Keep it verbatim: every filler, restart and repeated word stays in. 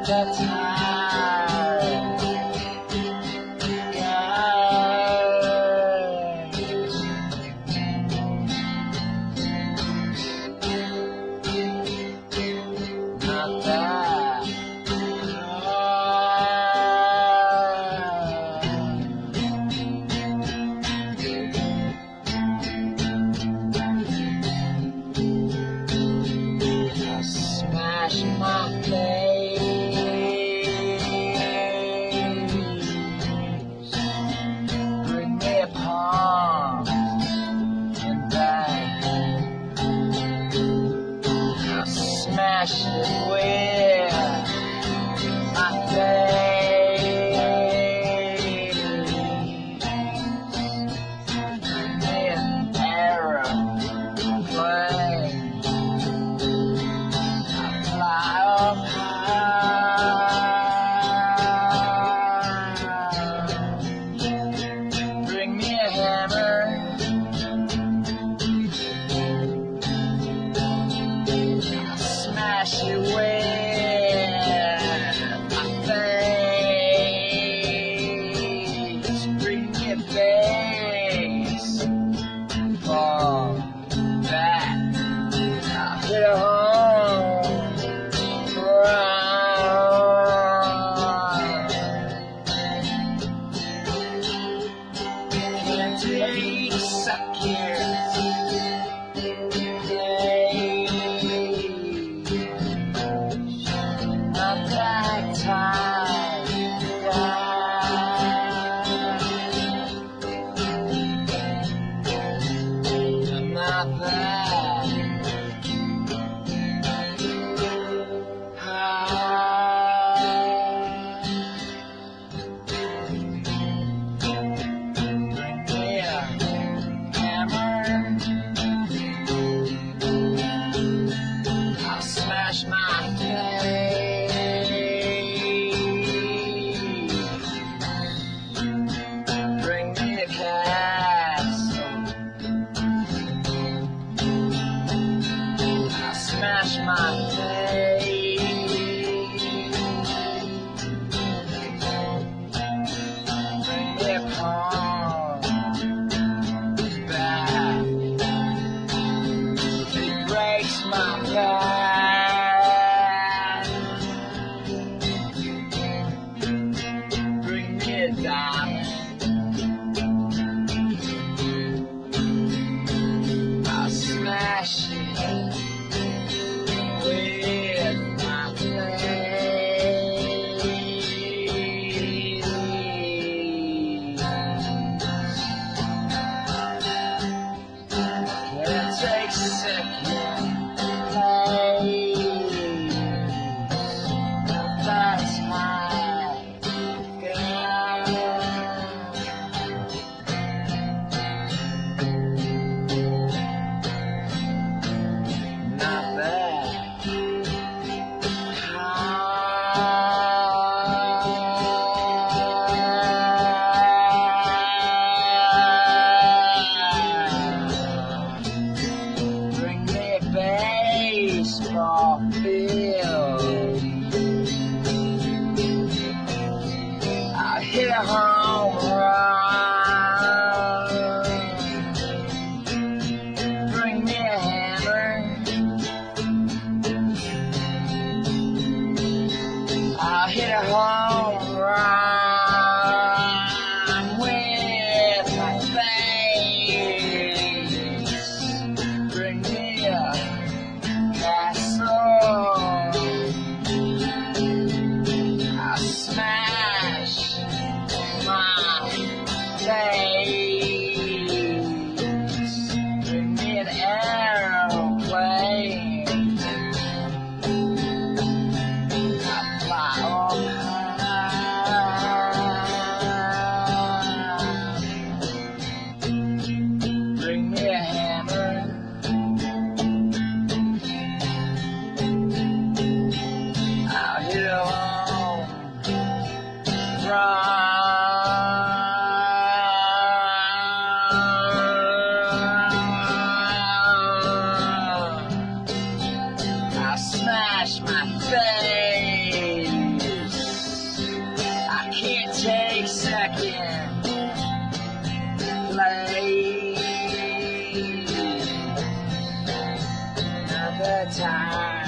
the time. Not that. I smash my face. Bring me a palm and back. I smash it with my face. Bring me an aeroplane. Fly up high. Bring me a hammer. I'll smash you with my face. Bring me a bass. Fall back. I'll hit a home. Can't take suck here. Not that time. I'm not that. I'll smash my face. Bring me a castle. I'll smash my face. Bring me a palm back. It breaks my back. Bring me a diamond. I'll smash it with my face. Can't take second place. That's my girl. Not bad. Bring me a baseball field. I'll hit a home run. Bring me a hammer. I'll hit a home run with my face. Bring me a castle. I'll smash my face. Bring me an aeroplane. I'll fly up high. Bring me a hammer. I'll hit a home run. I smash my face. time.